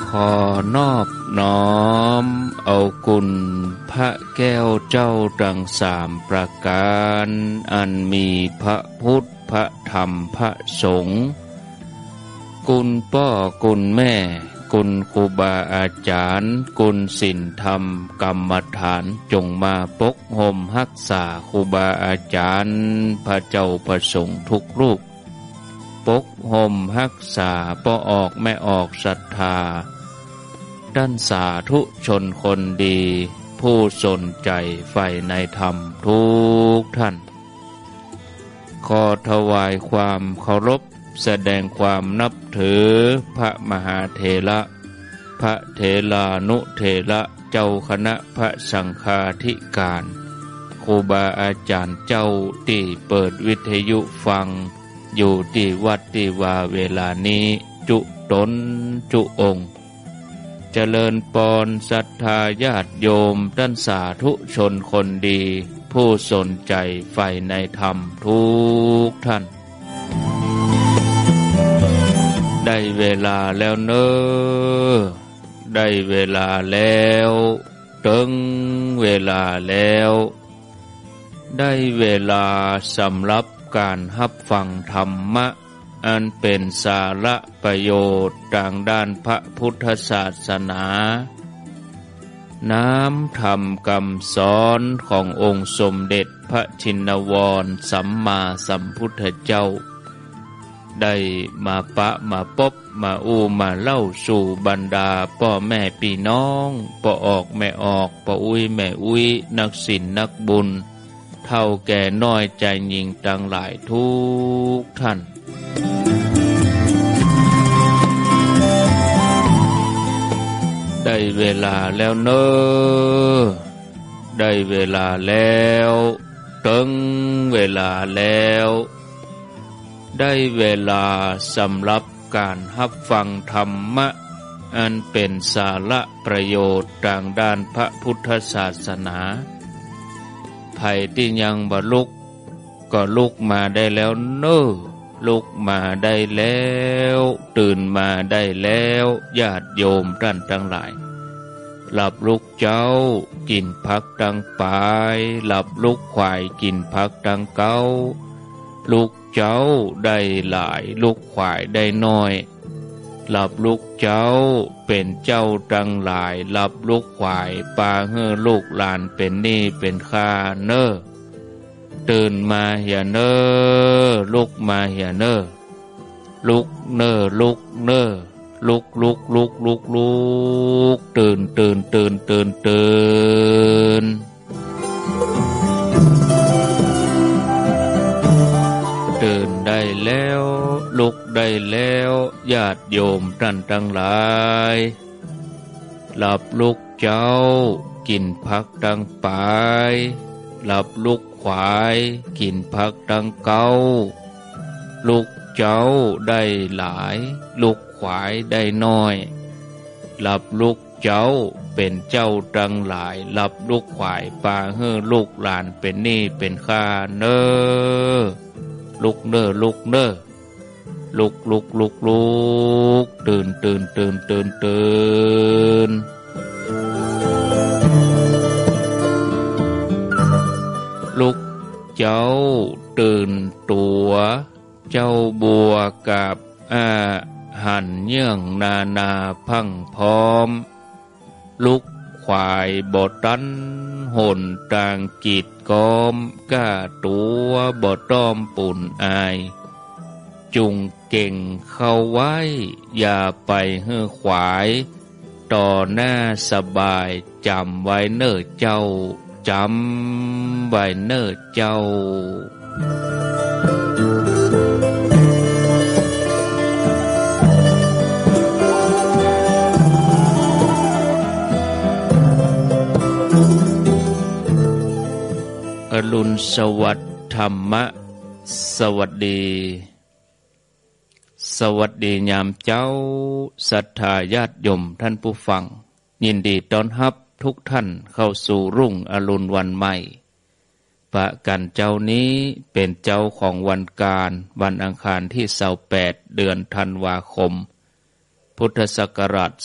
ขอนอบน้อมเอากุณพระแก้วเจ้าดังสามประการอันมีพระพุทธพระธรรมพระสงฆ์กุณพ่อกุณแม่กุณครูบาอาจารย์กุณศีลธรรมกรรมฐานจงมาปกห่มรักษาครูบาอาจารย์พระเจ้าประสงค์ทุกรูปปกห่มรักษาป้อออกไม่ออกศรัทธาด้านสาธุชนคนดีผู้สนใจใฝ่ในธรรมทุกท่านขอถวายความเคารพแสดงความนับถือพระมหาเถระพระเถรานุเถระเจ้าคณะพระสังฆาธิการครูบาอาจารย์เจ้าที่เปิดวิทยุฟังอยู่ที่วัดที่ว่าเวลานี้จุตนจุองค์เจริญปอนศรัทธาญาติโยมท่านสาธุชนคนดีผู้สนใจใฝ่ในธรรมทุกท่านได้เวลาแล้วเนอได้เวลาแล้วถึงเวลาแล้วได้เวลาสำหรับการรับฟังธรรมะอันเป็นสาระประโยชน์ทางด้านพระพุทธศาสนาน้ำธรรมคำสอนขององค์สมเด็จพระชินวรสัมมาสัมพุทธเจ้าได้มาปะมาพบมามาเล่าสู่บรรดาพ่อแม่พี่น้องพ่อออกแม่ออกพ่ออุ้ยแม่อุ้ยนักศีลนักบุญเท่าแก่น้อยใจหญิงทั้งหลายทุกท่านได้เวลาแล้วเนอได้เวลาแล้วถึงเวลาแล้วได้เวลาสำหรับการรับฟังธรรมะอันเป็นสาระประโยชน์ทางด้านพระพุทธศาสนาไผที่ยังบ่ลุกก็ลุกมาได้แล้วเนอลุกมาได้แล้วตื่นมาได้แล้วญาติโยมท่านทั้งหลายหลับลุกเจ้ากินผักดังปลายหลับลุกควายกินผักดังเก้าลูกเจ้าได้หลายลูกควายได้น้อยหลับลูกเจ้าเป็นเจ้าดังหลายหลับลูกควายปาเฮือลูกหลานเป็นหนี้เป็นค่าเนอตื่นมาเหียเนอลุกมาเหียเนอลุกเนอลุกเนอลุกลุกลุกลุกลุกตื่นตื่นตื่นตื่นตื่นตื่นได้แล้วลุกได้แล้วญาติโยมท่านทั้งหลายหลับลุกเจ้ากินผักดังปลายหลับลุกควายกินผักดังเก้าลุกเจ้าได้หลายลุกควายได้น้อยหลับลุกเจ้าเป็นเจ้าดังหลายหลับลุกควายปาเฮือลูกหลานเป็นหนี้เป็นค่าเนอลุกเนอลุกเนอลุกลุกลุกลุกตื่นตื่นตื่นตื่นตื่นลุกเจ้าตื่นตัวเจ้าบัวกับหันเยื่องนาพังพร้อมลุกควายบ่ตันหนต่างกีดกอมก้าตัวบ่ต้อมปุ่นอายจุงเก่งเข้าไว้อย่าไปเฮือขวายต่อหน้าสบายจำไว้เน้อเจ้าจำไว้เน้อเจ้าอรุณสวัสดิ์ธรรมะสวัสดีสวัสดียามเจ้าศรัทธาญาติโยมท่านผู้ฟังยินดีต้อนรับทุกท่านเข้าสู่รุ่งอรุณวันใหม่ประกันเจ้านี้เป็นเจ้าของวันการวันอังคารที่28เดือนธันวาคมพุทธศักราช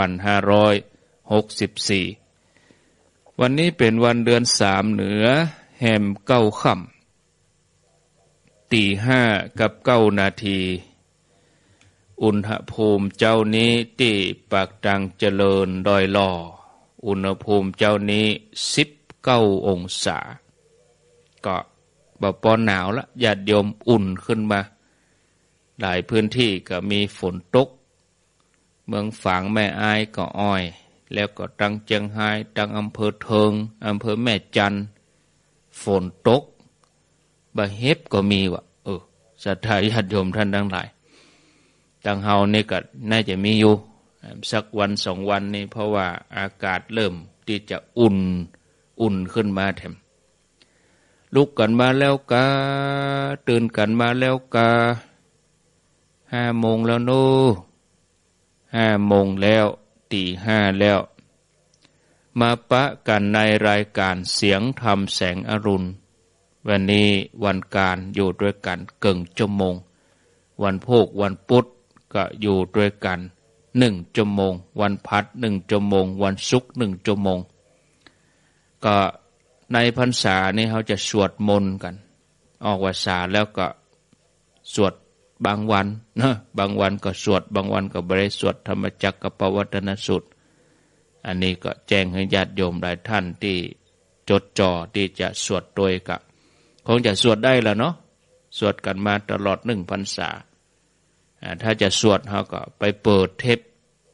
2564 วันนี้เป็นวันเดือน3เหนือแห่ม9 ค่ำ ตี 5 กับ 9 นาทีอุณหภูมิเจ้านี้ที่ปากดังเจริญดอยหล่ออุณหภูมิเจ้านี้19 องศาก็บ่ปอหนาวละญาติโยมอุ่นขึ้นมาหลายพื้นที่ก็มีฝนตกเมืองฝางแม่อายก็อ้อยแล้วก็ตังเจียงไฮ้ตังอำเภอเทิงอำเภอแม่จันฝนตกบะเฮ็บก็มีว่ะศรัทธาญาติโยมท่านทั้งหลายตังเฮานี่ก็น่าจะมีอยู่สักวัน2 วันนี้เพราะว่าอากาศเริ่มที่จะอุ่นขึ้นมาแถมลุกกันมาแล้วกาตื่นกันมาแล้วกา5 โมงแล้วโน่5 โมงแล้วตี 5แล้วมาปะกันในรายการเสียงธรรมแสงอรุณวันนี้วันการอยู่ด้วยกันเกิงชั่วโมงวันพุธวันพุธก็อยู่ด้วยกัน1 ชั่วโมงวันพัด1 ชั่วโมงวันศุกร์1 ชั่วโมงก็ในพรรษานี่เขาจะสวดมนต์กันออกพรรษาแล้วก็สวดบางวันนะบางวันก็สวดบางวันก็บ่ได้สวดธรรมจักรปวัตตนสูตรอันนี้ก็แจ้งให้ญาติโยมหลายท่านที่จดจ่อที่จะสวดโดยก็คงจะสวดได้แล้วเนาะสวดกันมาตลอด1 พรรษาถ้าจะสวดเขาก็ไปเปิดเทป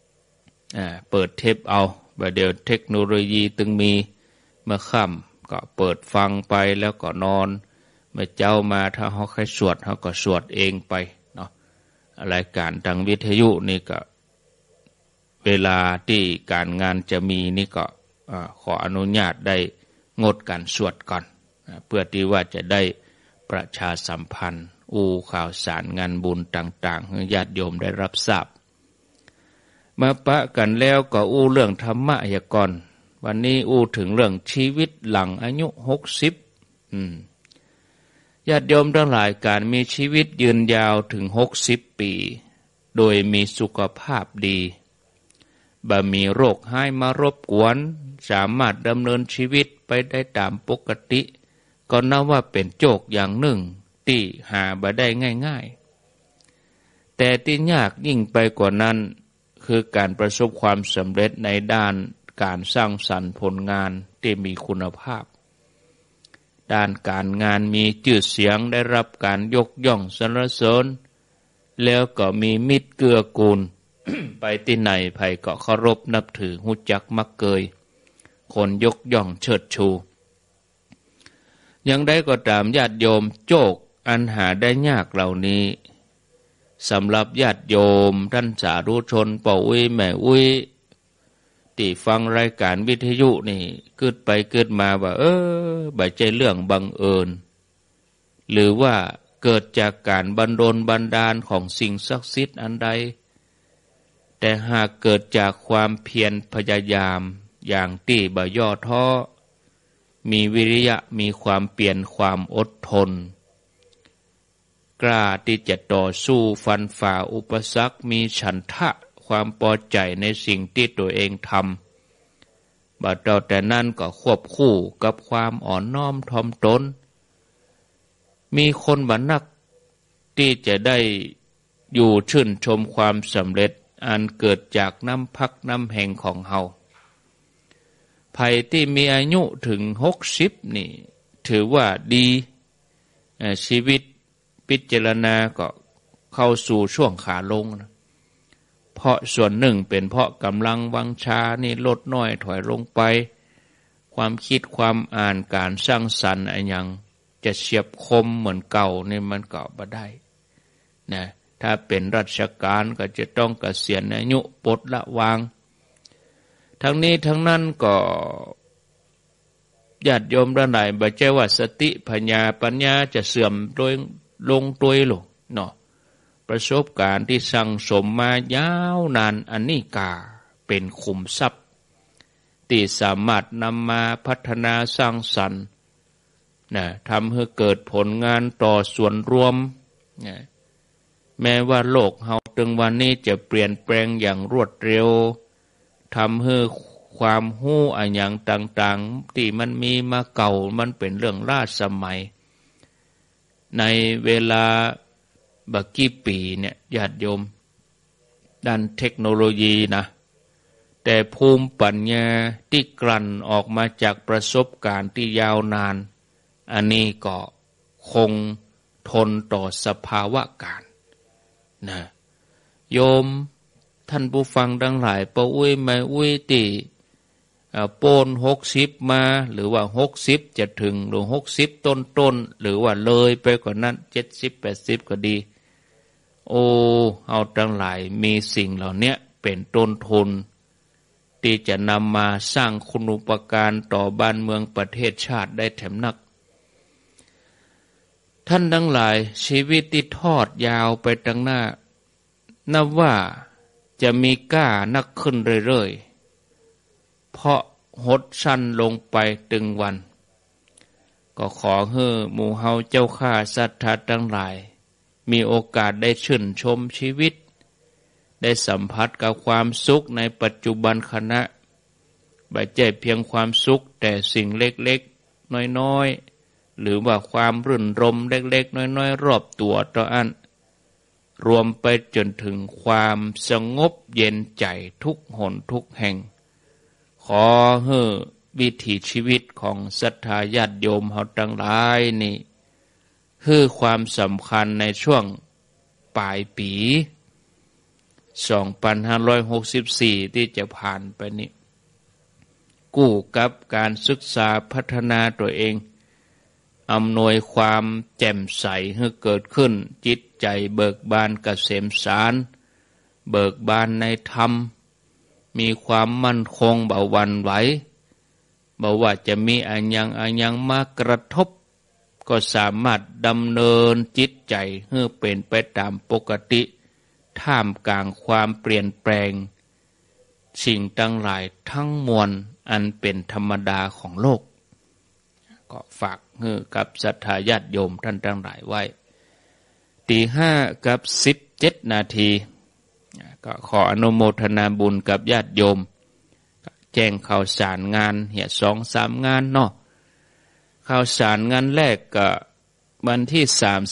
เอาเดี๋ยวเทคโนโลยีตึงมีเมื่อค่ำก็เปิดฟังไปแล้วก็นอนเมื่อเจ้ามาถ้าเขาใครสวดเขาก็สวดเองไปเนาะรายการทางวิทยุนี่ก็เวลาที่การงานจะมีนี่ก็ขออนุญาตได้งดการสวดก่อนเพื่อที่ว่าจะได้ประชาสัมพันธ์ข่าวสารงานบุญต่างๆให้ญาติโยมได้รับทราบมาปะกันแล้วก็เรื่องธรรมะก่อนวันนี้ถึงเรื่องชีวิตหลังอายุ60ญาติโยมทั้งหลายการมีชีวิตยืนยาวถึง60 ปีโดยมีสุขภาพดีบ่มีโรคให้มารบกวนสามารถดำเนินชีวิตไปได้ตามปกติก็นับว่าเป็นโชคอย่างหนึ่งที่หาบ่ได้ง่ายๆแต่ที่ยากยิ่งไปกว่านั้นคือการประสบความสำเร็จในด้านการสร้างสรรค์ผลงานที่มีคุณภาพด้านการงานมีชื่อเสียงได้รับการยกย่องสรรเสริญแล้วก็มีมิตรเกื้อกูล ไปที่ไหนไผก็เคารพนับถือฮู้จักมักเกยคนยกย่องเชิดชูยังได้ก็ตามญาติโยมโชคอันหาได้ยากเหล่านี้สำหรับญาติโยมท่านสาธุชนป่าอุ้ยแม่อุ้ยที่ฟังรายการวิทยุนี่เกิดไปเกิดมาว่าบ่ใช่เรื่องบังเอิญหรือว่าเกิดจากการบันดลบันดาลของสิ่งศักดิ์สิทธิ์อันใดแต่หากเกิดจากความเพียรพยายามอย่างที่บ่ย่อท้อมีวิริยะมีความเปลี่ยนความอดทนกล้าที่จะต่อสู้ฟันฝ่าอุปสรรคมีฉันทะความพอใจในสิ่งที่ตัวเองทำบัดเราแต่นั้นก็ควบคู่กับความอ่อนน้อมถ่อมตนมีคนบัดนักที่จะได้อยู่ชื่นชมความสำเร็จอันเกิดจากน้ำพักน้ำแห่งของเฮาไผที่มีอายุถึง60นี่ถือว่าดีชีวิตพิจารณาก็เข้าสู่ช่วงขาลงนะเพราะส่วนหนึ่งเป็นเพราะกำลังวังชานี่ลดน้อยถอยลงไปความคิดความอ่านการสร้างสรรค์อะไรอย่างจะเฉียบคมเหมือนเก่านี่มันก็บ่ได้นะถ้าเป็นราชการก็จะต้องเกษียณอายุปลดละวางทั้งนี้ทั้งนั้นก็ญาติโยมท่านใดบ่ใช่ว่าสติปัญญาจะเสื่อมโดยลงตัวหรอกเนาะประสบการณ์ที่สั่งสมมายาวนานอันนี้กาเป็นขุมทรัพย์ที่สามารถนำมาพัฒนาสร้างสรรค์ทำให้เกิดผลงานต่อส่วนรวมแม้ว่าโลกเฮาถึงวันนี้จะเปลี่ยนแปลงอย่างรวดเร็วทำให้ความหู้อันอย่างต่างๆที่มันมีมาเก่ามันเป็นเรื่องล้าสมัยในเวลาบักกี่ปีเนี่ยญาติโยมด้านเทคโนโลยีนะแต่ภูมิปัญญาที่กลั่นออกมาจากประสบการณ์ที่ยาวนานอันนี้ก็คงทนต่อสภาวะการนะโยมท่านผู้ฟังทั้งหลายปะอุ้ยไม่อุ้ยตีโปน60มาหรือว่า60จะถึงหรือ60ต้นหรือว่าเลยไปกว่านั้น70-80ก็ดีโอ้เอาทั้งหลายมีสิ่งเหล่านี้เป็นต้นทุนที่จะนำมาสร้างคุณูปการต่อบ้านเมืองประเทศชาติได้แถมนักท่านทั้งหลายชีวิตที่ทอดยาวไปตั้งหน้านับว่าจะมีก้านักขึ้นเรื่อยๆเพราะหดสั้นลงไปตึงวันก็ขอให้หมู่เฮาเจ้าข้าศรัทธาทั้งหลายมีโอกาสได้ชื่นชมชีวิตได้สัมผัสกับความสุขในปัจจุบันขณะไม่ใช่เพียงความสุขแต่สิ่งเล็กๆน้อยๆหรือว่าความรื่นรมเล็กๆน้อยๆรอบตัวต่ออันรวมไปจนถึงความสงบเย็นใจทุกหนทุกแห่งขอให้วิถีชีวิตของศรัทธาญาติโยมเฮาทั้งหลายนี่คือความสำคัญในช่วงปลายปี2564ที่จะผ่านไปนี้กู้กับการศึกษาพัฒนาตัวเองอำนวยความแจ่มใสให้เกิดขึ้นจิตใจเบิกบานเกษมสารเบิกบานในธรรมมีความมั่นคงเบาหวั่นไหวบ่ว่าจะมีอันยังมากระทบก็สามารถดำเนินจิตใจให้เป็นไปตามปกติท่ามกลางความเปลี่ยนแปลงสิ่งทั้งหลายทั้งมวลอันเป็นธรรมดาของโลกก็ฝากให้กับศรัทธาญาติโยมท่านทั้งหลายไว้5:17 นาทีก็ขออนุโมทนาบุญกับญาติโยมแจ้งข่าวสารงานเหี่ย2-3 งานเนาะข่าวสารงานแรกก็วันที่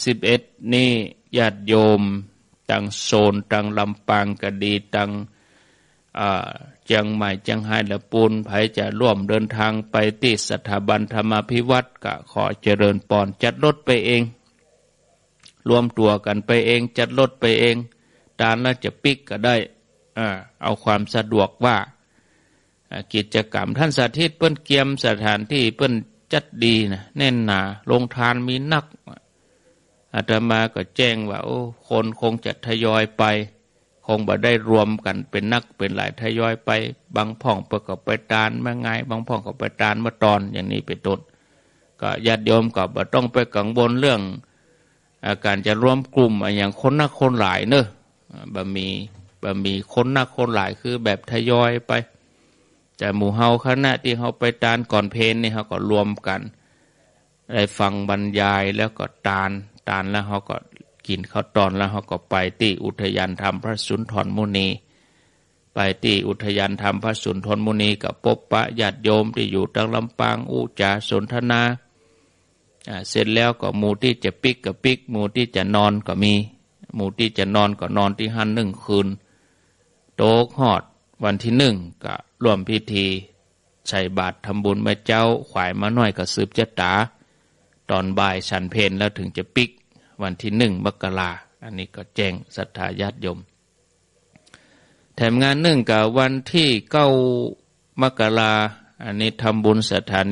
31นี่ญาติโยมตั้งโซนตั้งลำปางก็ดีตั้งเชียงใหม่เชียงรายและปูนไผจะร่วมเดินทางไปที่สถาบันธรรมาภิวัตรก็ขอเจริญพรจัดรถไปเองรวมตัวกันไปเองจัดรถไปเองตามแล้วจะปิกก็ได้เอาความสะดวกว่ากิจกรรมท่านสาธิตเปิ้นเกียมสถานที่เปิ้นจัดดีนะแน่นหนาโรงทานมีนักอาตมาก็แจ้งว่าโอ้คนคงจะทยอยไปคงบ่ได้รวมกันเป็นนักเป็นหลายทยอยไปบางพ่องประกอบไปตานมาไงบางพ่องก็ไปตานมาตอนอย่างนี้เป็นต้นก็ญาติโยมก็บ่ต้องไปกังวลเรื่องการจะรวมกลุ่มอย่างคนนักคนหลายเนอะบ่มีคนนักคนหลายคือแบบทยอยไปแต่หมู่เฮาคณะที่เฮาไปตานก่อนเพลนี่เฮาก็รวมกันได้ฟังบรรยายแล้วก็ตานแล้วเฮาก็กินข้าวตอนแล้วเฮาก็ไปที่อุทยานธรรมพระสุนทรมุนีไปที่อุทยานธรรมพระสุนทรมุนีกับพบปะญาติโยมที่อยู่ทางลำปางอุจาสนทนาเสร็จแล้วก็หมู่ที่จะปิกก็ปิกหมู่ที่จะนอนก็มีหมู่ที่จะนอนก็นอนที่หัน1 คืนโตกฮอดวันที่1ก็ร่วมพิธีใส่บาตรทำบุญแม่เจ้าขวายมาน้อยก็สืบเจตาตอนบ่ายฉันเพลแล้วถึงจะปิกวันที่1 มกราอันนี้ก็แจ้งศรัทธาญาติโยมแถมงานกับวันที่9 มกราอันนี้ทำบุญสถานี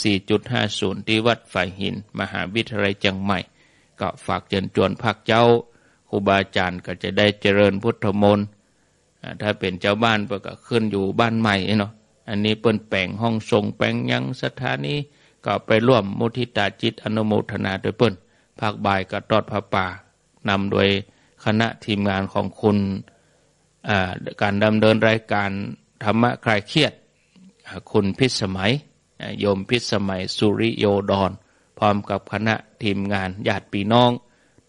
104.50 ที่วัดฝ่ายหินมหาวิทยาลัยเชียงใหม่ก็ฝากเชิญชวนภาคเจ้าครูบาอาจารย์ก็จะได้เจริญพุทธมนต์ถ้าเป็นเจ้าบ้านเปิ้นก็ขึ้นอยู่บ้านใหม่เนาะอันนี้เปิ้นแปลงห้องทรงแปลงยังสถานีก็ไปร่วมมุทิตาจิตอนุโมทนาโดยเปิ้นภาคบ่ายก็ทอดผ้าป่านำโดยคณะทีมงานของคุณการดำเนินรายการธรรมะคลายเครียดคุณพิสมัยโยมพิสมัยสุริโยดรพร้อมกับคณะทีมงานญาติพี่น้อง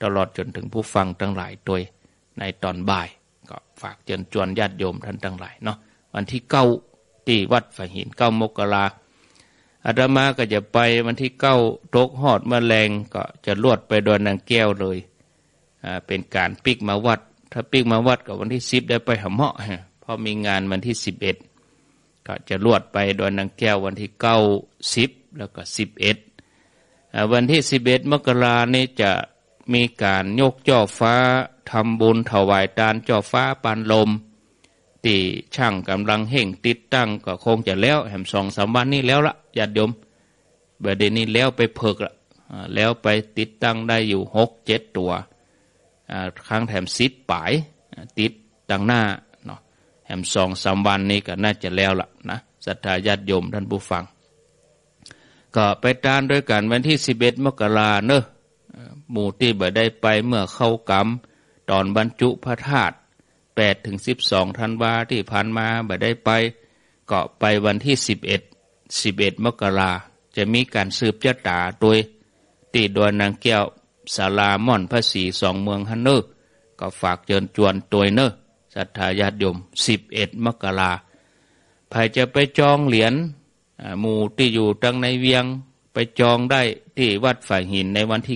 ตลอดจนถึงผู้ฟังทั้งหลายโดยในตอนบ่ายก็ฝากเชิญชวนญาติโยมท่านทั้งหลายเนาะวันที่9ที่วัดฝายหิน9 มกราอาตมาก็จะไปวันที่9ตกฮอดแมลงก็จะลวดไปดอนนางแก้วเลยเป็นการปิกมาวัดถ้าปิกมาวัดก็วันที่10ได้ไปหำเหาะเพราะมีงานวันที่11ก็จะลวดไปดอนนางแก้ววันที่9 10แล้วก็11วันที่11 มกรานี้จะมีการยกจ่อฟ้าทำบุญถวายทานจ่อฟ้าปานลมที่ช่างกำลังเห่งติดตั้งก็คงจะแล้วแหม2-3 วันนี้แล้วละญาติโยมเดี๋ยวนี้แล้วไปเพิกละแล้วไปติดตั้งได้อยู่ 6-7 ตัวครั้งแถม10ปลายติดตั้งหน้าเนาะแถม2-3 วันนี้ก็น่าจะแล้วละนะศรัทธาญาติโยมท่านผู้ฟังก็ไปทานด้วยกันวันที่11 มกราเนอะหมู่ที่บ่ได้ไปเมื่อเข้ากรรมตอนบรรจุพระธาตุ8-12 ธันวาที่ผ่านมาบ่ได้ไปก็ไปวันที่11 มกราจะมีการสืบชะตาโดยที่ดอนนางแก้วศาลาม่อนพระศรี2 เมืองฮันเนอร์ก็ฝากเชิญชวนตัวเนอะศรัทธาญาติโยม11 มกราใครจะไปจองเหรียญหมู่ที่อยู่ตั้งในเวียงไปจองได้ที่วัดฝายหินในวันที่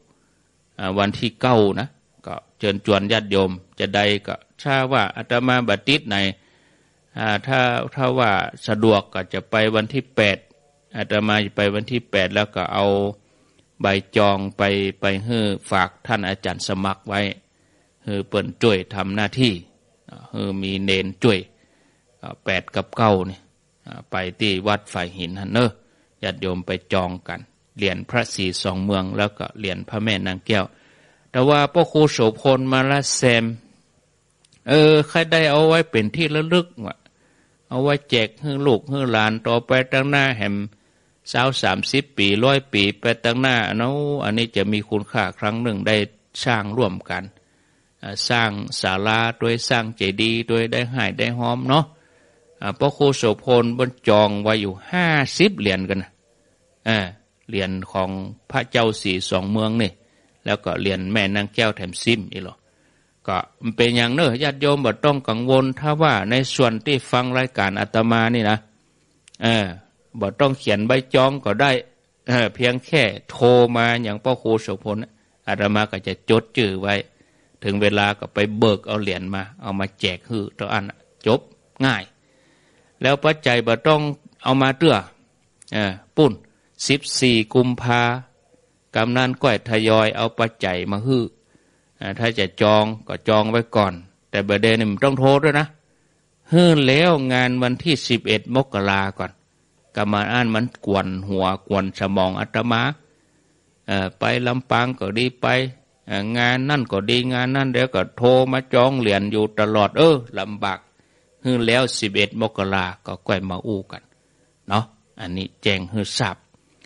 9นะก็เชิญชวนญาติโยมจะได้ก็ถ้าว่าอาตมาบัดติดในถ้าว่าสะดวกก็จะไปวันที่8อาตมาจะไปวันที่8แล้วก็เอาใบจองไปให้ฝากท่านอาจารย์สมัครไว้ให้เปิ้นช่วยทำหน้าที่ให้มีเนนช่วย8 กับ 9นี่ไปที่วัดฝายหินฮันเนอร์ญาติโยมไปจองกันเหรียญพระศรี2 เมืองแล้วก็เหรียญพระแม่นางแก้วแต่ว่าพ่อครูโสพลมาละแซมใครได้เอาไว้เป็นที่ระลึกว่ะเอาไว้แจกให้ลูกให้หลานต่อไปตั้งหน้าแห่ม30 ปี100 ปีไปตั้งหน้าเนาะอันนี้จะมีคุณค่าครั้งหนึ่งได้สร้างร่วมกันสร้างศาลาด้วยสร้างเจดีย์ด้วยได้ให้ได้หอมเนาะพ่อครูโสพลบนจองไว้อยู่50 เหรียญกันนะเหรียญของพระเจ้าศรี2 เมืองนี่แล้วก็เหรียญแม่นางแก้วแถมซิมอีหรอก็มันเป็นอย่างเนอะญาติโยมบ่ต้องกังวลถ้าว่าในส่วนที่ฟังรายการอาตมานี่นะบ่ต้องเขียนใบจองก็ได้เพียงแค่โทรมาอย่างพ่อครูโสพลอาตมาก็จะจดชื่อไว้ถึงเวลาก็ไปเบิกเอาเหรียญมาเอามาแจกฮือต่ออันจบง่ายแล้วปัจจัยบ่ต้องเอามาเตื้อปุ้น14 กุมภากำนันก้อยทยอยเอาปัจจัยมาฮื้อถ้าจะจองก็จองไว้ก่อนแต่ประเด็นนี่มันต้องโทรด้วยนะฮื้อแล้วงานวันที่11 มกราก่อนกรรมานมันกวนหัวกวนสมองอาตมาไปลำปางก็ดีไปงานนั่นก็ดีงานนั่นเดี๋ยวก็โทรมาจองเหรียญอยู่ตลอดลำบากฮื้อแล้ว11 มกราก็ก้อยมาอู้กันเนาะอันนี้แจ้งฮื้อทราบ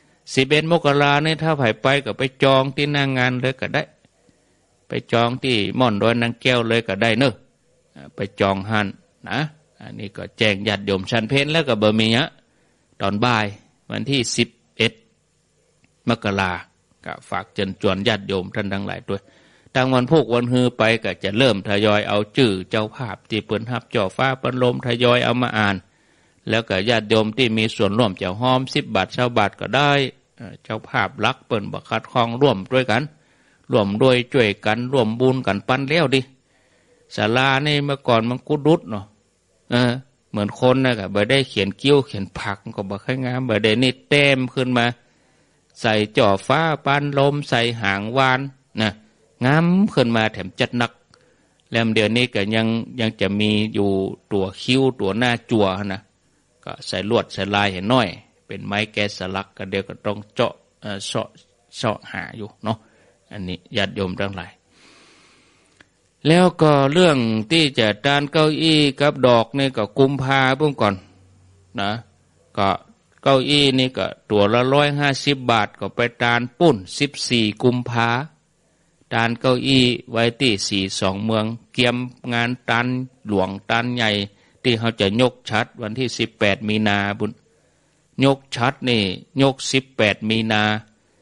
11 มกราเนี่ยถ้าไปก็ไปจองที่หน้างานเลยก็ได้ไปจองที่ม่อนดอยนางแก้วเลยก็ได้เนอะไปจองหันนะอันนี้ก็แจ้งญาติโยมชันเพลแล้วก็เบอร์มีเนี้ยตอนบ่ายวันที่11 มกราก็ฝากเชิญชวนญาติโยมท่านทั้งหลายด้วยตั้งวันพุกวันฮือไปก็จะเริ่มทยอยเอาชื่อเจ้าภาพที่เปิ้นรับจ่อฟ้าเปิ้นลมทยอยเอามาอ่านแล้วก็ญาติโยมที่มีส่วนร่วมจะหอม10 บาท20 บาทก็ได้เจ้าภาพรักเปิ้นบักคัดคองร่วมด้วยกันร่วมด้วยช่วยกันร่วมบุญกันปั้นแล้วดิศาลานี่เมื่อก่อนมันกุดุดเนาะเหมือนคนนะก็บ่ได้เขียนกิ้วเขียนผักก็บ่ค่อยงามบ่ได้นี่เต็มขึ้นมาใส่จ่อฟ้าปานลมใส่หางวานนะงามขึ้นมาแถมจัดหนักแล้วเดี๋ยวนี้ก็ยังจะมีอยู่ตัวคิ้วตัวหน้าจั่วนะก็ใส่ลวดใส่ลายเห็นน้อยเป็นไม้แกะสลักก็เดี๋ยวก็ต้องเจาะหาอยู่เนาะอันนี้ญาติโยมทั้งหลายแล้วก็เรื่องที่จะดานเก้าอี้กับดอกนี่ก็กุมภาเพิ่งก่อนนะก็เก้าอี้นี่ก็ตัวละ150 บาทก็ไปดานปุ้น14 กุมภาดานเก้าอี้ไว้ที่ศรี2 เมืองเกียมงานตันหลวงตันใหญ่ที่เขาจะยกชัดวันที่18 มีนาบุญยกชัดนี่ยก18 มีนา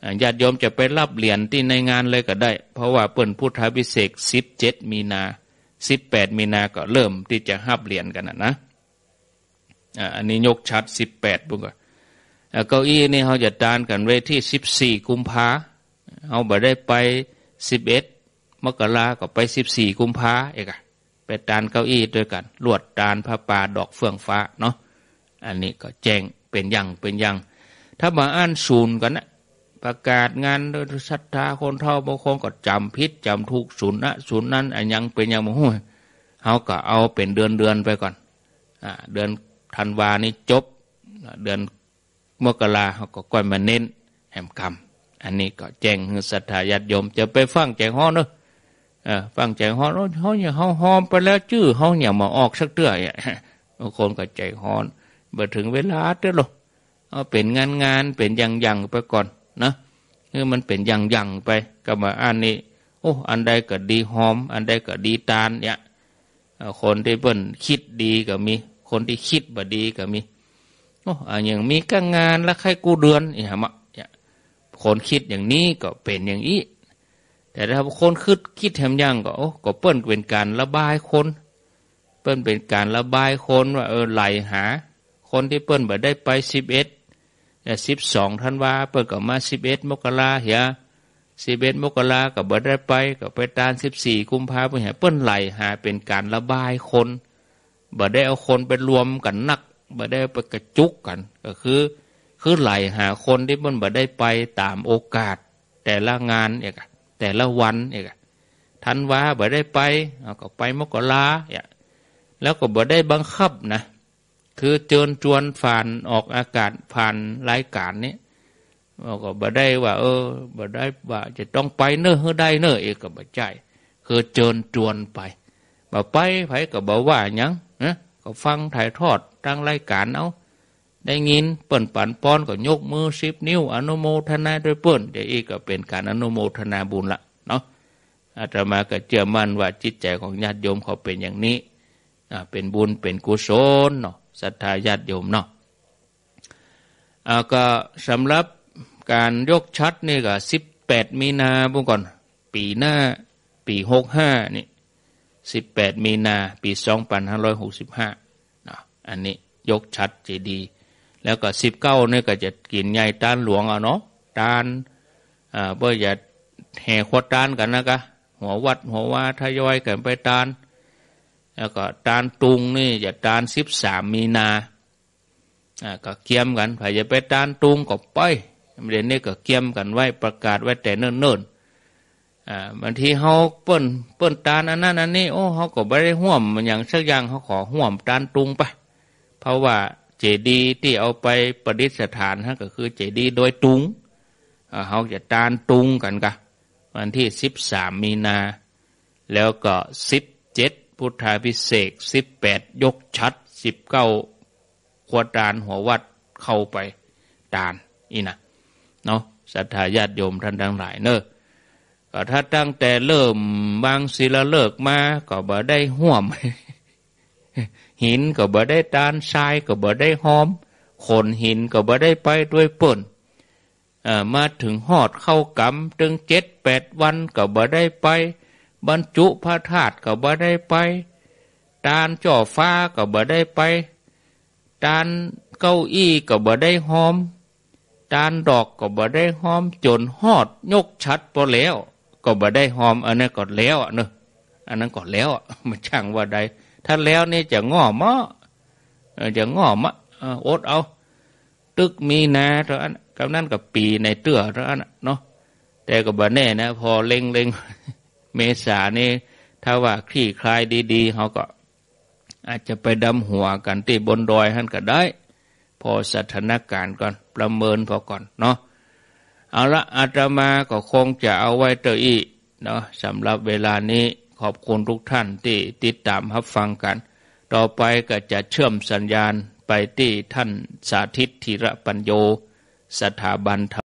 ญาติโยมจะไปรับเหรียญที่ในงานเลยก็ได้เพราะว่าเปิ้นพุทธาภิเษก17 มีนา18 มีนาก็เริ่มที่จะรับเหรียญกันนะอันนี้ยกชัด18บุ้งก็เก้าอี้นี่เขาจะตานกันไว้ที่14 กุมภาเอาบ่ได้ไป11 มกราก็ไป14 กุมภาเอกไปตานเก้าอี้ด้วยกันลวดตานผ้าป่าดอกเฟื่องฟ้าเนาะอันนี้ก็แจ้งเป็นอย่างถ้ามาอ่านศูนย์กันนะประกาศงานโดยศรัทธาคนเฒ่าบางคนก็จำผิดจำถูกศูนย์นั้นอันยังเป็นยังบ่ฮู้เขาก็เอาเป็นเดือนไปก่อนเดือนธันวานี้จบเดือนมกราเขาก็ก้อยมาเน้นแห่มกรรมอันนี้ก็แจ้งให้ศรัทธาญาติโยมจะไปฟังใจฮ้อนเนอะฟังใจฮ้อนเขาเนี่ยเขาหอมไปแล้วชื่อเขาเนี่ยมาออกสักเตื้อยบางคนก็ใจฮ้อนบ่ถึงเวลาเด้อหรอกเอาเป็นงานเป็นอย่างไปก่อนนะคือมันเป็นอย่างไปก็มาอ่านนี่โอ้อันใดก็ดีหอมอันใดก็ดีตาลเนี่ยคนที่เปิ้นคิดดีก็มีคนที่คิดบ่ดีก็มีโอ้อย่างมีก็งานแล้วใครกูเดือนอีหมะคนคิดอย่างนี้ก็เป็นอย่างนี้แต่ถ้าคนคิดแถมยังก็ก็เปิ้นเป็นการระบายคนเปิ้นเป็นการระบายคนว่าไหลหาคนที่เปิ้นบ่ได้ไป11 12 ธันวาเปิ้นก็มา11 มกราเหีย11 มกราก็บ่ได้ไปก็ไปตาน14 กุมภาพันธ์เปิ้นไหลหาเป็นการระบายคนบ่ได้เอาคนไปรวมกันนักบ่ได้ไปกระจุกกันก็คือไหลหาคนที่เปิ้นบ่ได้ไปตามโอกาสแต่ละงานเอกแต่ละวันเอกธันวาบ่ได้ไปก็ไปมกราแล้วก็บ่ได้บังคับนะคือเชิญชวนผ่านออกอากาศผ่านรายการนี้ก็บ่ได้ว่าบ่ได้ว่าจะต้องไปเน้อได้เน้อเอกก็บ่ใช่คือเชิญชวนไปบ่ไปไผก็บ่ว่าหยังนะก็ฟังถ่ายทอดทางรายการเอาได้ยินเปิ้นปั่นป้อนก็ยกมือ10 นิ้วอนุโมทนาด้วยเปิ้นเดี๋ยวอีกก็เป็นการอนุโมทนาบุญละเนาะอาตมาก็เชื่อมั่นว่าจิตใจของญาติโยมเขาเป็นอย่างนี้เป็นบุญเป็นกุศลเนาะศรัทธาญาติโยมเนาะก็สำหรับการยกชัดนี่ก็18 มีนาบุญก่อนปีหน้าปี65นี่18 มีนาปี2565อันนี้ยกชัดเจดีแล้วก็19นี่ก็จะกินใหญ่ตานหลวงเนาะตานเพื่อจะแห่ขวดตานกันนะกะหัววัดหัววาทยอยกันไปตานแล้วก็ตานตุงนี่จะตาน13 มีนาก็เกี่ยมกันใครจะไปตานตุงก็ไปเดี๋ยวนี้ก็เกี่ยมกันไว้ประกาศไว้แต่เนิ่นบางทีเฮาเปิ้นตานอันนั้นอันนี้เฮาก็บ่ได้ร่วมอย่างสักอย่างเฮาขอร่วมตานตุงไปเพราะว่าเจดีย์ที่เอาไปประดิษฐานก็คือเจดีย์โดยตุงเฮาจะตานตุงกันกะวันที่13 มีนาแล้วก็17 พุทธาภิเษก18 ยกชัด19 ขวดตานหัววัดเข้าไปตานอีนะเนาะศรัทธาญาติโยมท่านทั้งหลายเนอะก็ถ้าตั้งแต่เริ่มบางศิลาฤกษ์มาก็บ่ได้ห่วม หินก็บ่ได้ตานทรายก็บ่ได้หอมขนหินก็บ่ได้ไปด้วยเปิ้นมาถึงฮอดเข้ากำถึง7-8 วันก็บ่ได้ไปบรรจุพระธาตุก็บ่ได้ไปตานจ่อฟ้าก็บ่ได้ไปตานเก้าอี้ก็บ่ได้หอมตานดอกก็บ่ได้หอมจนฮอดยกชัดพอแล้วก็บ่ได้หอมอันนั้นก็แล้วเนอะอันนั้นก็แล้วมันช่างว่าใดถ้าแล้วนี่จะง้อมะจะง้อมะอดเอาตึกมีนาเท่านั้นกับนั้นกับปีในเตื้อเท่านั้นเนาะแต่ก็บ่แน่นะพอเล็งเมษานี่ถ้าว่าคลี่คลายดีๆเขาก็อาจจะไปดำหัวกันที่บนดอยหั่นก็ได้พอสถานการณ์ก่อนประเมินพอก่อนเนาะเอาละอาตมาก็คงจะเอาไว้เตอีเนาะสำหรับเวลานี้ขอบคุณทุกท่านที่ติดตามรับฟังกันต่อไปก็จะเชื่อมสัญญาณไปที่ท่านสาธิตธีระปัญโยสถาบัน